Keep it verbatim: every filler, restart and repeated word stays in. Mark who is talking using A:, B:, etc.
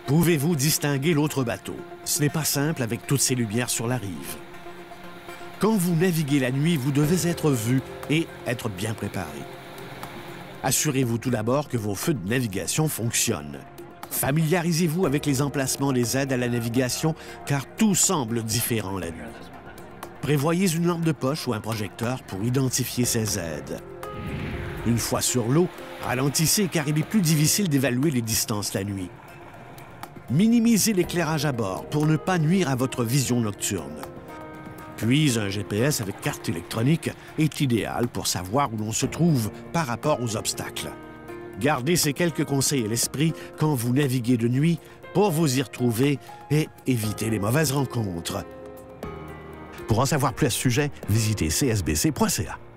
A: Pouvez-vous distinguer l'autre bateau? Ce n'est pas simple avec toutes ces lumières sur la rive. Quand vous naviguez la nuit, vous devez être vu et être bien préparé. Assurez-vous tout d'abord que vos feux de navigation fonctionnent. Familiarisez-vous avec les emplacements des aides à la navigation, car tout semble différent la nuit. Prévoyez une lampe de poche ou un projecteur pour identifier ces aides. Une fois sur l'eau, ralentissez car il est plus difficile d'évaluer les distances la nuit. Minimisez l'éclairage à bord pour ne pas nuire à votre vision nocturne. Puis, un G P S avec carte électronique est idéal pour savoir où l'on se trouve par rapport aux obstacles. Gardez ces quelques conseils à l'esprit quand vous naviguez de nuit pour vous y retrouver et éviter les mauvaises rencontres. Pour en savoir plus à ce sujet, visitez c s b c point c a.